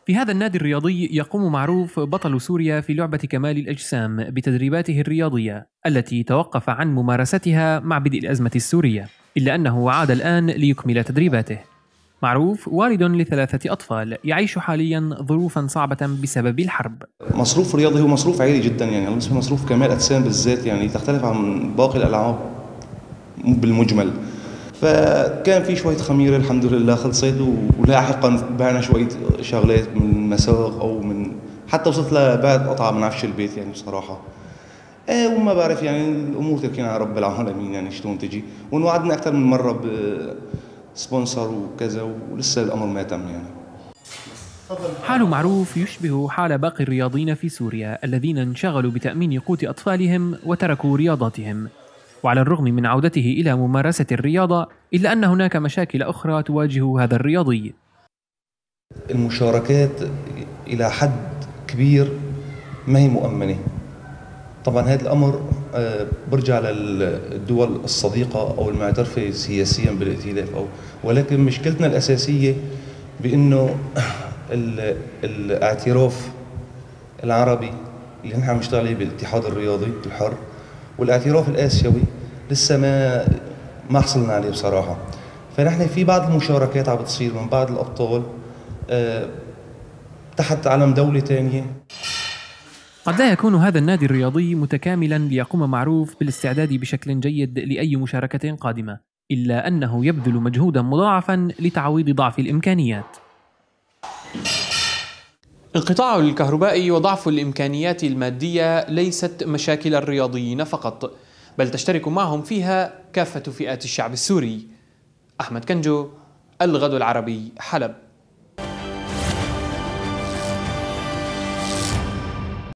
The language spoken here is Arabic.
في هذا النادي الرياضي يقوم معروف بطل سوريا في لعبة كمال الأجسام بتدريباته الرياضية التي توقف عن ممارستها مع بدء الأزمة السورية، إلا أنه عاد الآن ليكمل تدريباته. معروف والد ل3 أطفال يعيش حاليا ظروفا صعبة بسبب الحرب. مصروف الرياضي هو مصروف عالي جدا، يعني بالنسبة مصروف كمال أجسام بالذات يعني تختلف عن باقي الألعاب بالمجمل. فكان في شوية خميرة الحمد لله خلصت، ولاحقا بعنا شوية شغلات من مساق أو من حتى وصلت لبعد قطعة من عفش البيت يعني بصراحة. وما بعرف يعني الأمور تركينا على رب العالمين يعني شلون تجي، ونوعدنا أكثر من مرة بسبونسر وكذا ولسه الأمر ما تم يعني. حال معروف يشبه حال باقي الرياضيين في سوريا الذين انشغلوا بتأمين قوت أطفالهم وتركوا رياضاتهم. وعلى الرغم من عودته إلى ممارسة الرياضة إلا أن هناك مشاكل أخرى تواجه هذا الرياضي. المشاركات إلى حد كبير ما هي مؤمنة. طبعا هذا الأمر برجع للدول الصديقة أو المعترفة سياسيا بالائتلاف ولكن مشكلتنا الأساسية بأنه الاعتراف العربي اللي نحن عم نشتغل عليه بالاتحاد الرياضي الحر والاعتراف الآسيوي لسه ما حصلنا عليه بصراحة. فنحن في بعض المشاركات عم بتصير من بعض الأبطال تحت علم دولة تانية. قد لا يكون هذا النادي الرياضي متكاملا ليقوم معروف بالاستعداد بشكل جيد لأي مشاركة قادمة، إلا أنه يبذل مجهودا مضاعفا لتعويض ضعف الإمكانيات. انقطاع الكهرباء وضعف الإمكانيات المادية ليست مشاكل الرياضيين فقط، بل تشترك معهم فيها كافة فئات الشعب السوري. أحمد كنجو، الغد العربي، حلب.